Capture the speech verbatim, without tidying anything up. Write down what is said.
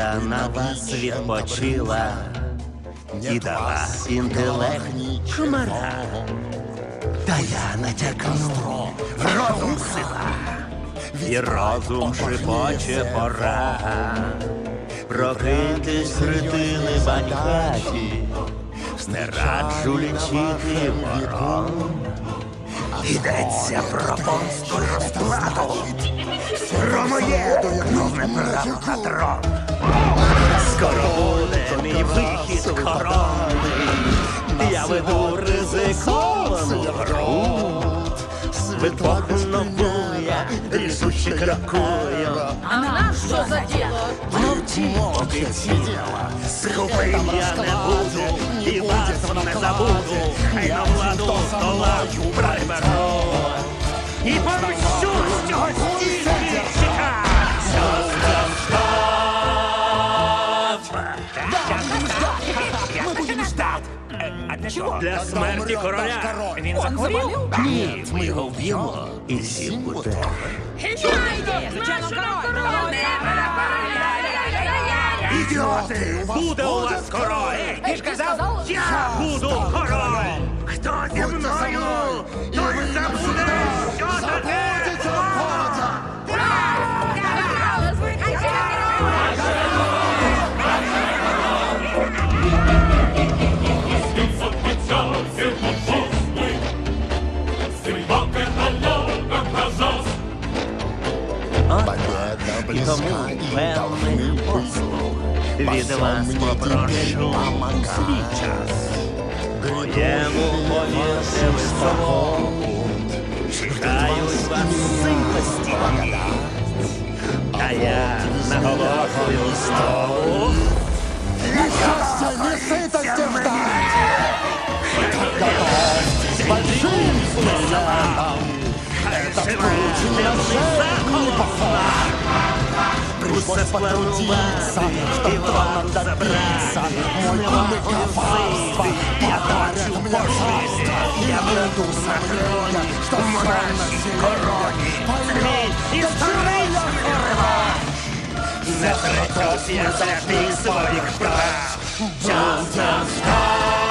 Доля на вас відпочила і дала інтелект комара. Та я натякну, розум сила, і розум шепоче пора. Прокиньтесь, критини банькаті, не раджу лічити ворон. Йдеться про помсту розплату, про моє нове право на трон. Скоро буде мій вихід корони, я веду ризиковану гру. Свиток нову я рішуче крокую. А нам що за діло? Мовчи, поки сиділа, скупий я не буду, і вас не забуду, хай на владу стола приберу. І помщу з цього стільчика, що Мы будем ждать. А для чего? для смерті короля. Він захворів? Ні, ми його вб'ємо, і всім буде. Ідіоти! Буде у вас король! Ти ж казав? Я буду король! Хто зі мною, той забуде, що таке! І тому певний послуг від вас попрошу свій час. Моєму повірте високому чекають вас ситості. А я наголошую знову. Счастья не сытости ждать! Готовьтесь большим слезам! Это вкрученный шею поход! Пришлось потрудиться, чтоб трон добиться. Мой умный коварство подарит мне царство. Я буду согреть, что сон на земле. Почему я герой? Не зречусь я за своїх прав. Час настав.